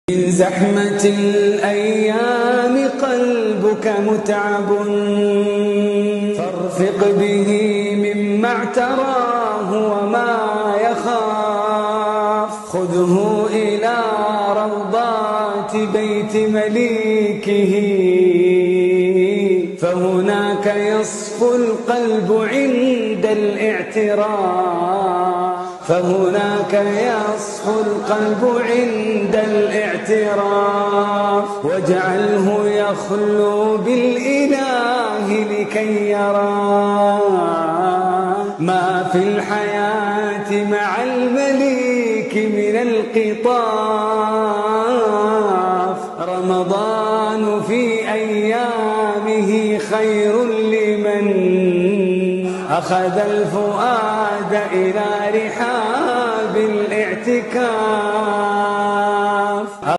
من زحمة الأيام قلبك متعب، فارفق به مما اعتراه وما يخاف. خذه إلى روضات بيت مليكه، فهناك يصفو القلب عند الاعتراف. فهناك يصفو القلب عند الاعتراف. واجعله يخلو بالإله لكي يرى ما في الحياة مع المليك من القطاف. رمضان في أيامه خير لمن أخذ الفؤاد إلى رحاب الاعتكاف.